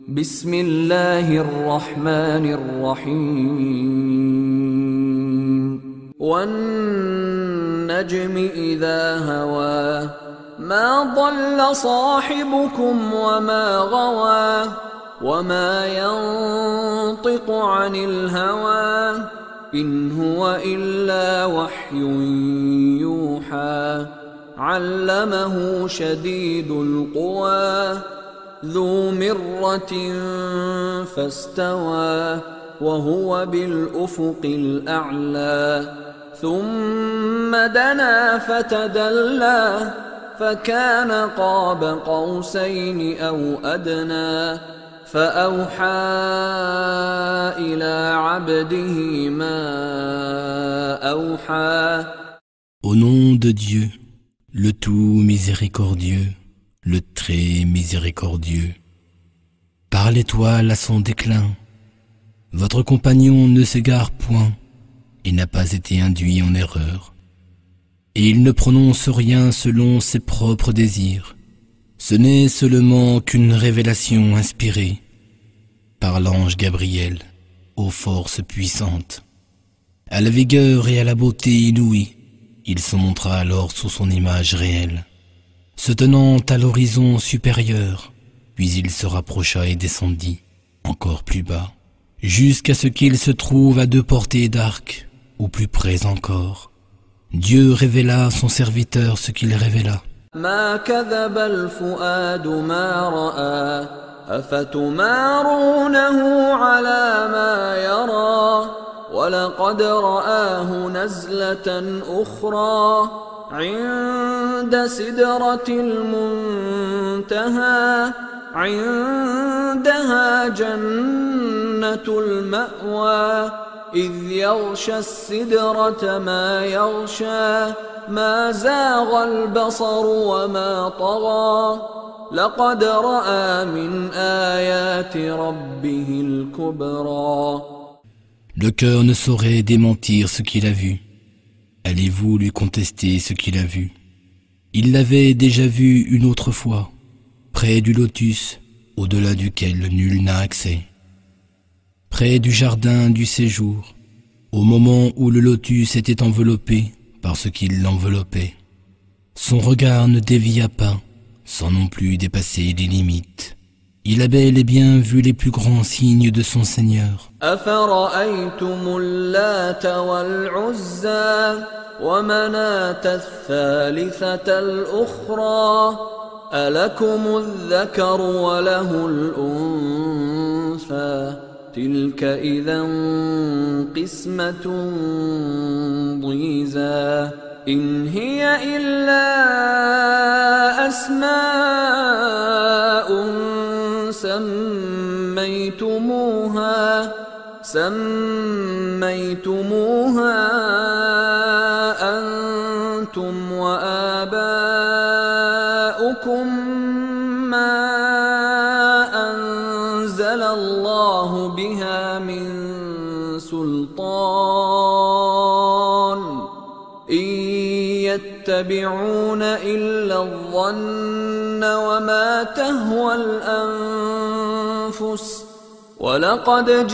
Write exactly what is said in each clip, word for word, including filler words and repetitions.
بسم الله الرحمن الرحيم والنجم إذا هوى ما ضل صاحبكم وما غوى وما ينطق عن الهوى إن هو إلا وحي يوحى علمه شديد القوى ذو مرة فاستوى وهو بالأفق الأعلى ثم دنا فتدلى فكان قاب قوسين أو أدنى فأوحى إلى عبده ما أوحى. Au nom de Dieu, le tout miséricordieux, le très miséricordieux. Par l'étoile à son déclin, votre compagnon ne s'égare point et n'a pas été induit en erreur. Et il ne prononce rien selon ses propres désirs. Ce n'est seulement qu'une révélation inspirée par l'ange Gabriel aux forces puissantes. À la vigueur et à la beauté inouïe, il se montra alors sous son image réelle, se tenant à l'horizon supérieur, puis il se rapprocha et descendit encore plus bas, jusqu'à ce qu'il se trouve à deux portées d'arc, ou plus près encore. Dieu révéla à son serviteur ce qu'il révéla. ما كذب الفؤاد ما رأى أفتمارونه على ما يرى ولقد رآه نزلة أخرى عند سدرة المنتهى عندها جنة المأوى إذ يغشى السدرة ما يغشى ما زاغ البصر وما طغى لقد رأى من آيات ربه الكبرى. Le cœur ne saurait démentir ce qu'il a vu. Allez-vous lui contester ce qu'il a vu? Il l'avait déjà vu une autre fois, près du lotus, au-delà duquel nul n'a accès. Près du jardin du séjour, au moment où le lotus était enveloppé par ce qui l'enveloppait. Son regard ne dévia pas, sans non plus dépasser les limites. Il a bel et bien vu les plus grands signes de son Seigneur. أفرأيتم اللات والعزى ومناة الثالثة الأخرى ألكم الذكر وله الأنثى تلك إذا قسمة ضيزى إن هي إلا أسماء سميتموها سميتموها أنتم وآباؤكم ما أنزل الله بها من سلطان إن يتبعون إلا الظن وما تهوى الأنفس وَلَقَدْ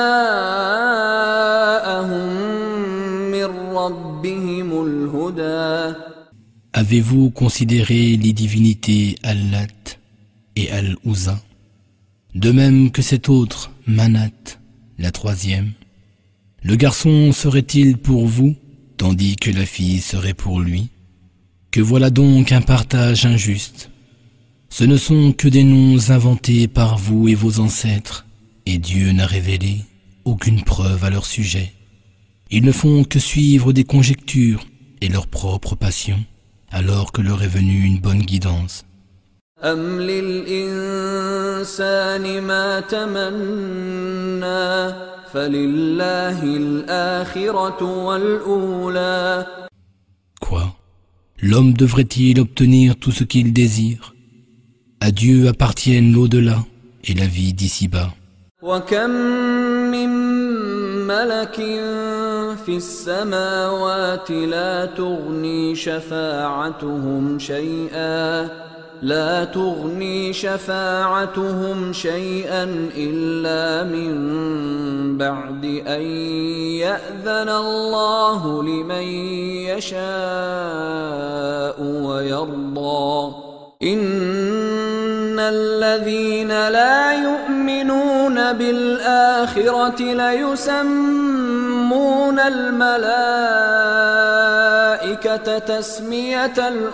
جَاءَهُم مِّن رَّبِّهِمُ الْهُدَىٰ. Avez-vous considéré les divinités Allat et Al-Uzza, de même que cet autre, Manat, la troisième? Le garçon serait-il pour vous, tandis que la fille serait pour lui? Que voilà donc un partage injuste. Ce ne sont que des noms inventés par vous et vos ancêtres, et Dieu n'a révélé aucune preuve à leur sujet. Ils ne font que suivre des conjectures et leur propre passion, alors que leur est venue une bonne guidance. أَمْ لِلْإِنسَانِ مَا تَمَنَّى فَلِلَّهِ الْآخِرَةُ وَالْأُولَى. Quoi? L'homme devrait-il obtenir tout ce qu'il désire? À Dieu appartiennent l'au-delà et la vie d'ici-bas. وَكَمْ مِنْ مَلَكٍ فِي السَّمَاوَاتِ لَا تُغْنِي شَفَاعَتُهُمْ شَيْئًا لا تغني شفاعتهم شيئا إلا من بعد أن يأذن الله لمن يشاء ويرضى إن الذين لا يؤمنون بالآخرة ليسمون الملائكة تسمية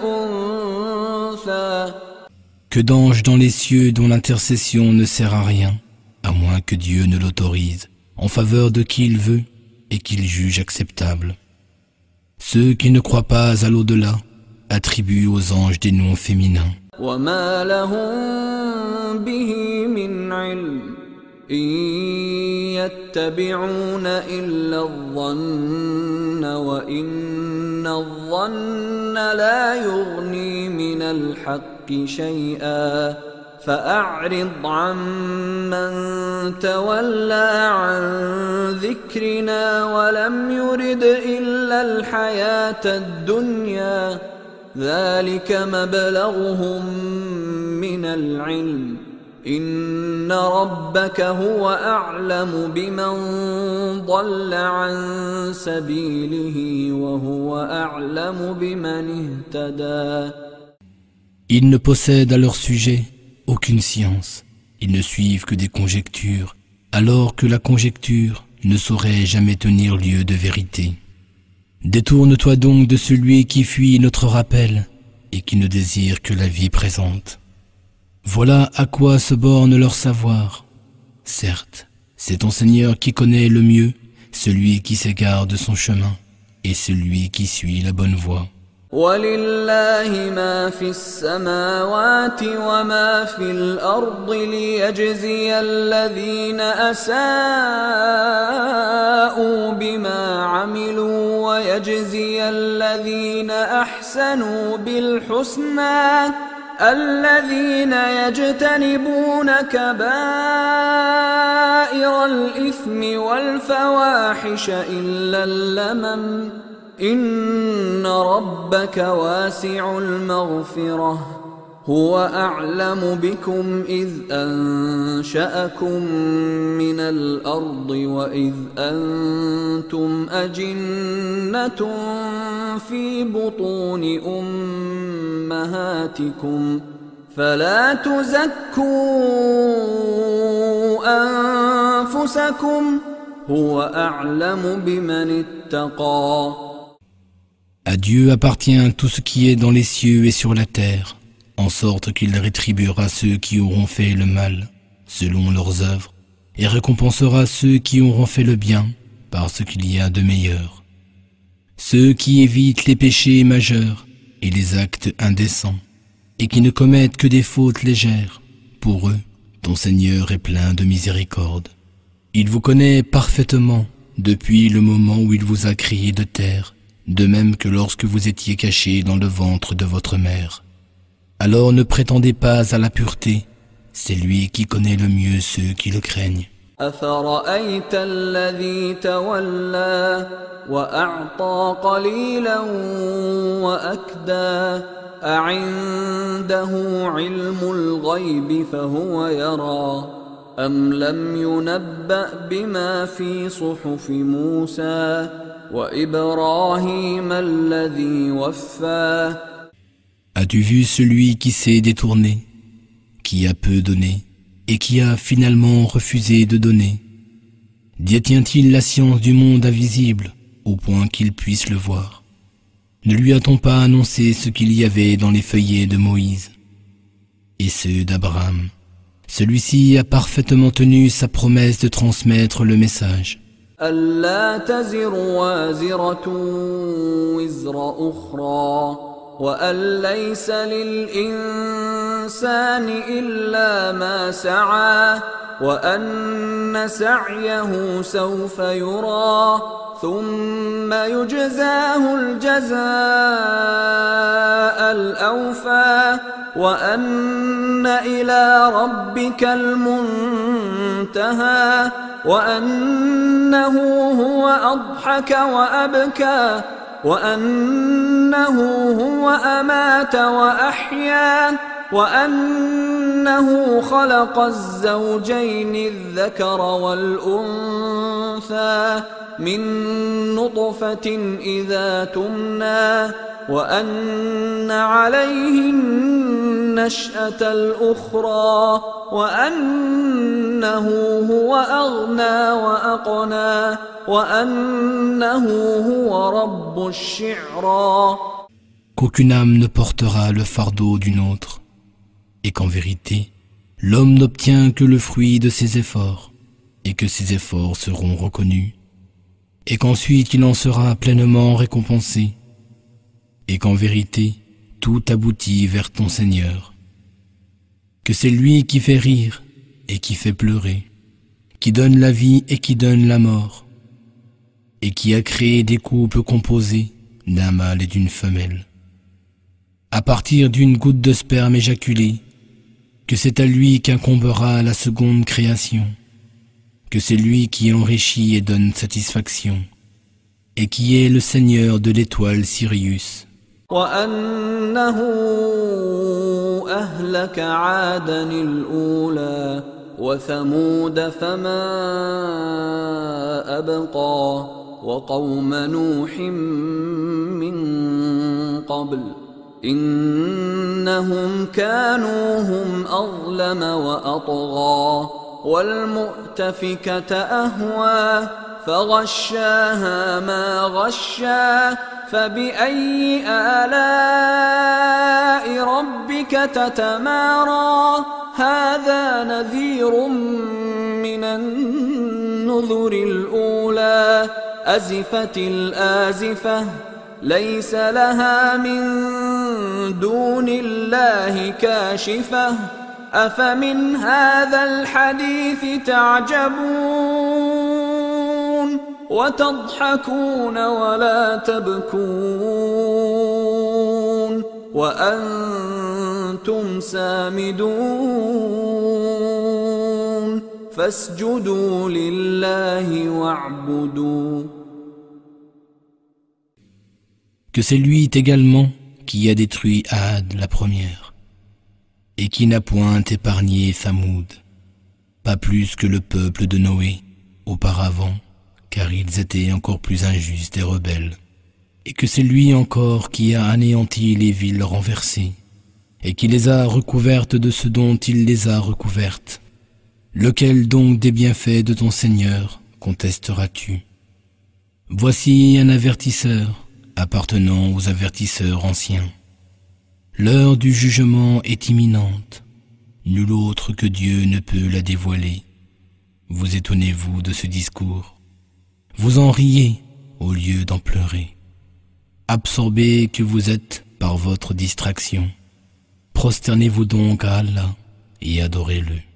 الأنثى. Que d'anges dans les cieux dont l'intercession ne sert à rien, à moins que Dieu ne l'autorise, en faveur de qui il veut et qu'il juge acceptable. Ceux qui ne croient pas à l'au-delà attribuent aux anges des noms féminins. وما لهم به من علم إن يتبعون إلا الظن وإن الظن لا يغني من الحق شيئا فأعرض عمن تولى عن ذكرنا ولم يرد إلا الحياة الدنيا ذلك مبلغهم من العلم إن ربك هو أعلم بمن ضل عن سبيله وهو أعلم بمن اهتدى. Ils ne possèdent à leur sujet aucune science. Ils ne suivent que des conjectures, alors que la conjecture ne saurait jamais tenir lieu de vérité. Détourne-toi donc de celui qui fuit notre rappel et qui ne désire que la vie présente. Voilà à quoi se borne leur savoir. Certes, c'est ton Seigneur qui connaît le mieux celui qui s'égare de son chemin et celui qui suit la bonne voie. وَلِلَّهِ مَا فِي السَّمَاوَاتِ وَمَا فِي الْأَرْضِ لِيَجْزِيَ الَّذِينَ أَسَاءُوا بِمَا عَمِلُوا وَيَجْزِيَ الَّذِينَ أَحْسَنُوا بِالْحُسْنَى الَّذِينَ يَجْتَنِبُونَ كَبَائِرَ الْإِثْمِ وَالْفَوَاحِشَ إِلَّا اللَّمَمَ إن ربك واسع المغفرة هو أعلم بكم إذ أنشأكم من الأرض وإذ أنتم أجنة في بطون أمهاتكم فلا تزكوا أنفسكم هو أعلم بمن اتقى. À Dieu appartient tout ce qui est dans les cieux et sur la terre, en sorte qu'il rétribuera ceux qui auront fait le mal, selon leurs œuvres, et récompensera ceux qui auront fait le bien, parce qu'il y a de meilleurs. Ceux qui évitent les péchés majeurs et les actes indécents, et qui ne commettent que des fautes légères, pour eux, ton Seigneur est plein de miséricorde. Il vous connaît parfaitement depuis le moment où il vous a créé de terre, de même que lorsque vous étiez cachés dans le ventre de votre mère. Alors ne prétendez pas à la pureté, c'est lui qui connaît le mieux ceux qui le craignent. أفرأيت الذي تولى وأعطى قليلا وأكدى أعنده علم الغيب فهو يرى أم لم ينبأ بما في صحف موسى وإبراهيم الذي وفى. As-tu vu celui qui s'est détourné, qui a peu donné et qui a finalement refusé de donner? Détient-il la science du monde invisible au point qu'il puisse le voir? Ne lui a-t-on pas annoncé ce qu'il y avait dans les feuillets de Moïse et ceux d'Abraham? Celui-ci a parfaitement tenu sa promesse de transmettre le message. ألا تزر وازرة وزر أخرى وأن ليس للإنسان إلا ما سعى وأن سعيه سوف يرى ثم يجزاه الجزاء الأوفى وأن إلى ربك المنتهى وأنه هو أضحك وأبكى وأنه هو أمات وأحيا وأنه خلق الزوجين الذكر والأنثى من نطفة إذا تمنى وأن عليه النشأة الأخرى وأنه هو أغنى وأقنى وأنه هو رب الشعرى. Qu'aucune âme ne portera le fardeau d'une autre, et qu'en vérité, l'homme n'obtient que le fruit de ses efforts, et que ses efforts seront reconnus, et qu'ensuite il en sera pleinement récompensé, et qu'en vérité, tout aboutit vers ton Seigneur, que c'est lui qui fait rire et qui fait pleurer, qui donne la vie et qui donne la mort, et qui a créé des couples composés d'un mâle et d'une femelle, à partir d'une goutte de sperme éjaculé, que c'est à lui qu'incombera la seconde création, que c'est lui qui enrichit et donne satisfaction, et qui est le Seigneur de l'étoile Sirius. وأنه أهلك عادا الأولى وثمود فما أبقى وقوم نوح من قبل إنهم كانوا هم أظلم وأطغى والمؤتفكة أهوى فغشاها ما غشا فبأي آلاء ربك تتمارى هذا نذير من النذر الأولى أزفت الآزفة ليس لها من دون الله كاشفة أفمن هذا الحديث تعجبون وتضحكون ولا تبكون وأنتم سامدون فاسجدوا لله واعبدوا. Que c'est lui également qui a détruit Ad la première, et qui n'a point épargné Thamoud, pas plus que le peuple de Noé auparavant, car ils étaient encore plus injustes et rebelles, et que c'est lui encore qui a anéanti les villes renversées, et qui les a recouvertes de ce dont il les a recouvertes. Lequel donc des bienfaits de ton Seigneur contesteras-tu? Voici un avertisseur appartenant aux avertisseurs anciens. L'heure du jugement est imminente, nul autre que Dieu ne peut la dévoiler. Vous étonnez-vous de ce discours, vous en riez au lieu d'en pleurer. Absorbés que vous êtes par votre distraction, prosternez-vous donc à Allah et adorez-le.